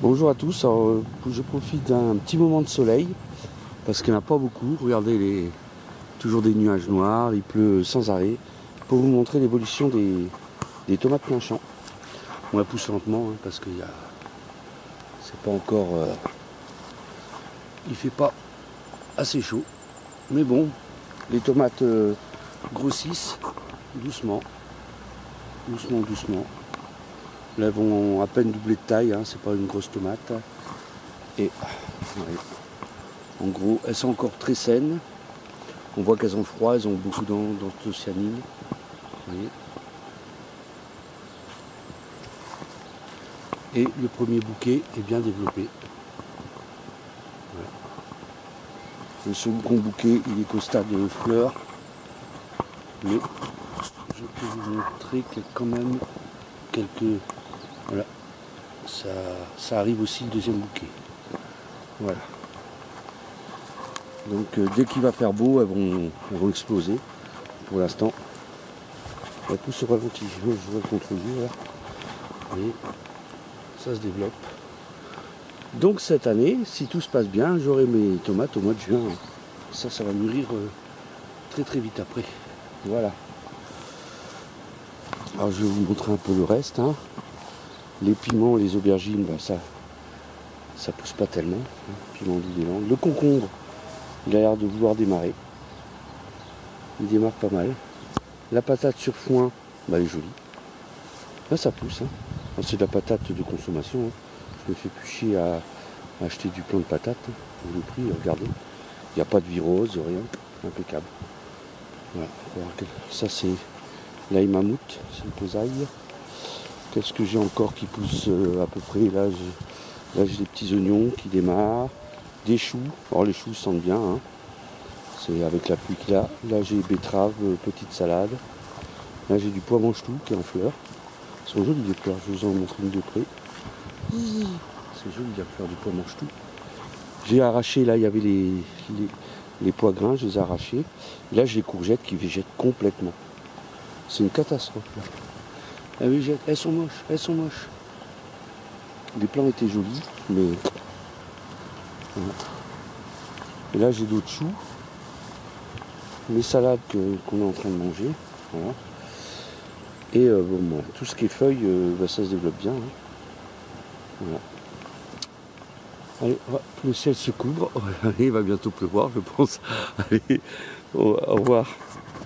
Bonjour à tous, alors, je profite d'un petit moment de soleil parce qu'il n'y en a pas beaucoup. Regardez, toujours des nuages noirs, il pleut sans arrêt. Pour vous montrer l'évolution des tomates plein champ. On la pousse lentement parce que c'est pas encore, il fait pas assez chaud. Mais bon, les tomates grossissent doucement. Là, elles vont à peine doubler de taille, c'est pas une grosse tomate. Et ouais, en gros, elles sont encore très saines. On voit qu'elles ont froid, elles ont beaucoup d'anthocyanine. Et le premier bouquet est bien développé. Ouais. Le second bouquet, il est qu'au stade de fleurs. Mais je peux vous montrer qu'il y a quand même quelques... Voilà. Ça arrive aussi le deuxième bouquet. Voilà. Donc dès qu'il va faire beau, elles vont exploser. Pour l'instant, elles poussent au ralenti. Je vois le contre-jour là. Vous voyez, ça se développe. Donc cette année, si tout se passe bien, j'aurai mes tomates au mois de juin. Ça va mûrir très très vite après. Voilà. Alors je vais vous montrer un peu le reste. Les piments, les aubergines, ça pousse pas tellement. Piment d'Île-des-Landes. Le concombre, il a l'air de vouloir démarrer. Il démarre pas mal. La patate sur foin, elle est jolie. Là ça pousse. C'est de la patate de consommation. Je me fais plus chier à acheter du plant de patate. Le prix, regardez. Il n'y a pas de virose, rien. Impeccable. Voilà. Ça c'est l'ail mammouth, c'est une posaille. Qu'est-ce que j'ai encore qui pousse à peu près? Là j'ai des petits oignons qui démarrent. Des choux. Alors les choux sentent bien. C'est avec la pluie qu'il y a. Là j'ai betteraves, petite salade. Là j'ai du pois mange-tout qui est en fleurs. Elles sont jolies les fleurs, je vous en montre une de près. C'est joli la fleur du pois mange-tout. J'ai arraché, là il y avait les pois grains, je les ai arrachés. Là j'ai les courgettes qui végètent complètement. C'est une catastrophe là. Elles végètent, elles sont moches. Les plants étaient jolis, mais... Voilà. Et là j'ai d'autres choux. Les salades qu'on est en train de manger. Voilà. Et tout ce qui est feuilles, ça se développe bien. Voilà. Allez, le ciel se couvre. Il va bientôt pleuvoir, je pense. Allez, au revoir.